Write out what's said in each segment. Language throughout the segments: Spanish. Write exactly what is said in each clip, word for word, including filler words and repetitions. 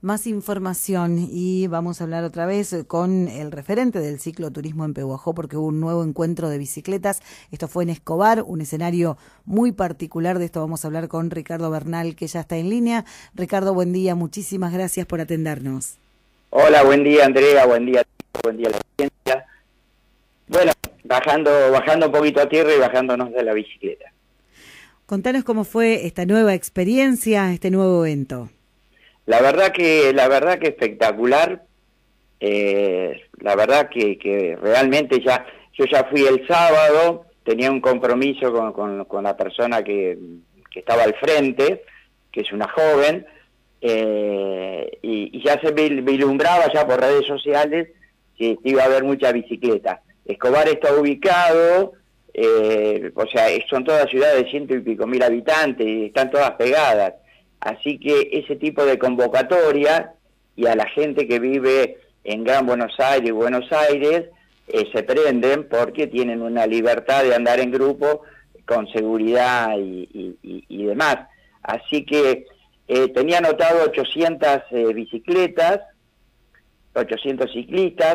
más información y vamos a hablar otra vez con el referente del cicloturismo en Pehuajó porque hubo un nuevo encuentro de bicicletas. Esto fue en Escobar, un escenario muy particular. De esto vamos a hablar con Ricardo Bernal, que ya está en línea. Ricardo, buen día, muchísimas gracias por atendernos. Hola, buen día Andrea, buen día, buen día a la audiencia. Bueno, bajando, bajando un poquito a tierra y bajándonos de la bicicleta. Contanos cómo fue esta nueva experiencia, este nuevo evento. La verdad que, la verdad que espectacular. Eh, la verdad que, que realmente ya, yo ya fui el sábado, tenía un compromiso con, con, con la persona que, que estaba al frente, que es una joven, eh, y, y ya se vislumbraba ya por redes sociales que iba a haber mucha bicicleta. Escobar está ubicado, eh, o sea, son todas ciudades de ciento y pico mil habitantes, y están todas pegadas. Así que ese tipo de convocatoria, y a la gente que vive en Gran Buenos Aires y Buenos Aires, eh, se prenden porque tienen una libertad de andar en grupo con seguridad y, y, y, y demás. Así que eh, tenía anotado ochocientas eh, bicicletas, ochocientos ciclistas,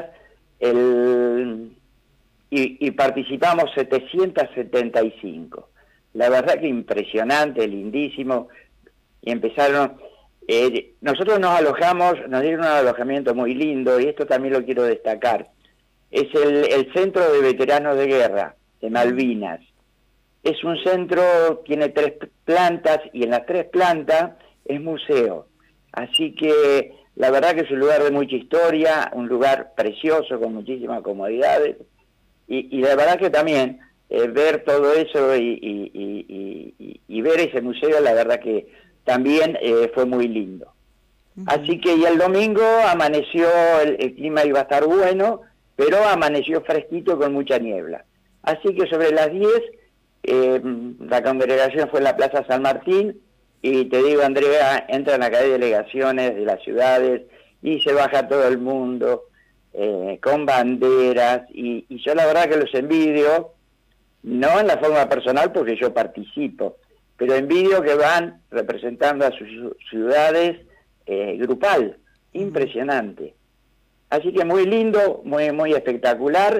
el, y, y participamos setecientos setenta y cinco. La verdad que impresionante, lindísimo. Y empezaron, eh, nosotros nos alojamos, nos dieron un alojamiento muy lindo, y esto también lo quiero destacar. Es el, el Centro de Veteranos de Guerra de Malvinas. Es un centro, tiene tres plantas, y en las tres plantas es museo. Así que la verdad que es un lugar de mucha historia, un lugar precioso, con muchísimas comodidades, y, y la verdad que también eh, ver todo eso y, y, y, y, y ver ese museo, la verdad que también eh, fue muy lindo. Uh-huh. Así que y el domingo amaneció, el, el clima iba a estar bueno, pero amaneció fresquito con mucha niebla. Así que sobre las diez, eh, la congregación fue en la Plaza San Martín, y te digo, Andrea, entran acá de delegaciones de las ciudades, y se baja todo el mundo, eh, con banderas, y, y yo la verdad que los envidio, no en la forma personal porque yo participo, pero envidio que van representando a sus ciudades eh, grupal, impresionante. Así que muy lindo, muy muy espectacular.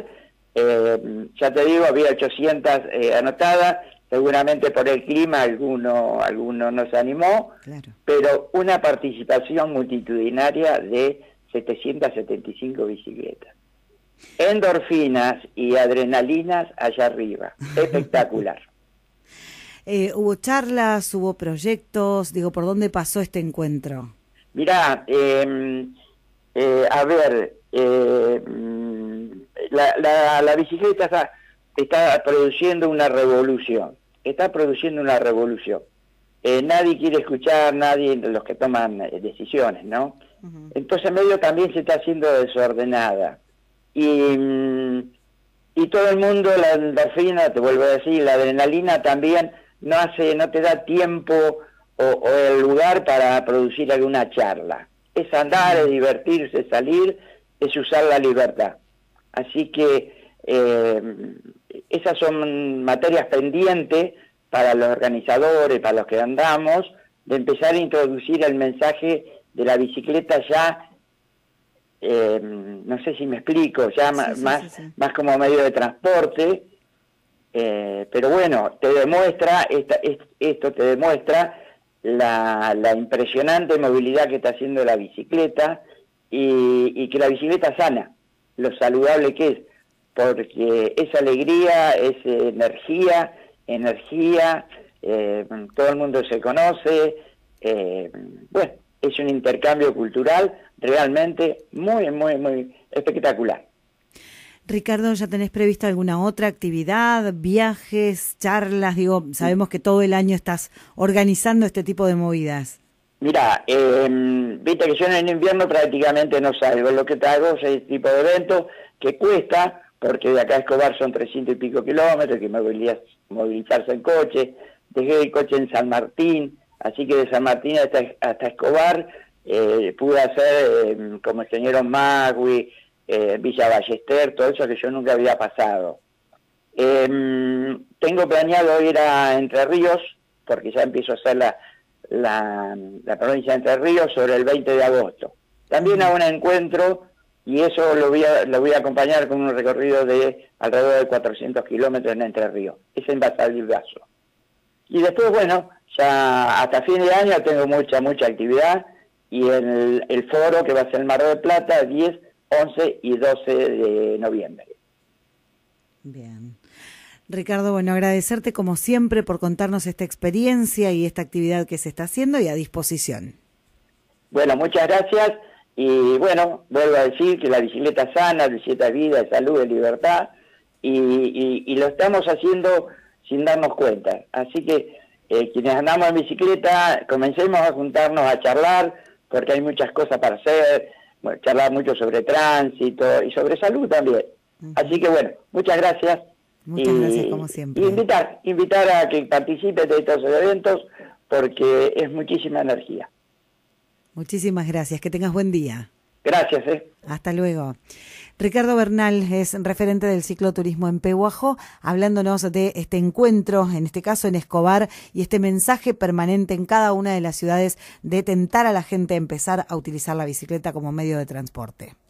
Eh, ya te digo, había ochocientas eh, anotadas, seguramente por el clima alguno, alguno no se animó, claro. Pero una participación multitudinaria de setecientas setenta y cinco bicicletas. Endorfinas y adrenalinas allá arriba, espectacular. Eh, ¿Hubo charlas, hubo proyectos? Digo, ¿por dónde pasó este encuentro? Mirá, eh, eh, a ver, eh, la, la, la bicicleta está, está produciendo una revolución, está produciendo una revolución. Eh, nadie quiere escuchar, nadie, los que toman decisiones, ¿no? Uh-huh. Entonces medio también se está haciendo desordenada. Y, y todo el mundo, la endorfina, te vuelvo a decir, la adrenalina también, no hace, no te da tiempo o, o el lugar para producir alguna charla. Es andar, es divertirse, es salir, es usar la libertad. Así que eh, esas son materias pendientes para los organizadores, para los que andamos, de empezar a introducir el mensaje de la bicicleta ya, eh, no sé si me explico, ya sí, más, sí, más, sí, sí. más como medio de transporte. Eh, pero bueno, te demuestra, esta, es, esto te demuestra la, la impresionante movilidad que está haciendo la bicicleta, y, y que la bicicleta sana, lo saludable que es, porque es alegría, es energía, energía, eh, todo el mundo se conoce, eh, bueno, es un intercambio cultural realmente muy, muy, muy espectacular. Ricardo, ¿ya tenés prevista alguna otra actividad, viajes, charlas? Digo, sabemos que todo el año estás organizando este tipo de movidas. Mirá, eh, viste que yo en invierno prácticamente no salgo, lo que te hago es ese tipo de eventos que cuesta, porque de acá a Escobar son trescientos y pico kilómetros, que movilizarse, movilizarse en coche, dejé el coche en San Martín, así que de San Martín hasta, hasta Escobar eh, pude hacer eh, como el señor Magui, Eh, Villa Ballester, todo eso que yo nunca había pasado. Eh, tengo planeado ir a Entre Ríos, porque ya empiezo a hacer la, la, la provincia de Entre Ríos sobre el veinte de agosto. También a un encuentro, y eso lo voy a, lo voy a acompañar con un recorrido de alrededor de cuatrocientos kilómetros en Entre Ríos. Es en Basavilbaso. Y después, bueno, ya hasta fin de año tengo mucha, mucha actividad, y el, el foro que va a ser en Mar del Plata, diez, once y doce de noviembre. Bien. Ricardo, bueno, agradecerte como siempre por contarnos esta experiencia y esta actividad que se está haciendo y a disposición. Bueno, muchas gracias y bueno, vuelvo a decir que la bicicleta sana, bicicleta de vida, de salud, de libertad y, y, y lo estamos haciendo sin darnos cuenta. Así que eh, quienes andamos en bicicleta, comencemos a juntarnos a charlar porque hay muchas cosas para hacer, bueno, charlar mucho sobre tránsito y sobre salud también. Uh-huh. Así que bueno, muchas gracias. Muchas y, gracias, como siempre. Y invitar, invitar a que participen de estos eventos porque es muchísima energía. Muchísimas gracias, que tengas buen día. Gracias. Eh. Hasta luego. Ricardo Bernal es referente del cicloturismo en Pehuajó, hablándonos de este encuentro, en este caso en Escobar, y este mensaje permanente en cada una de las ciudades de tentar a la gente a empezar a utilizar la bicicleta como medio de transporte.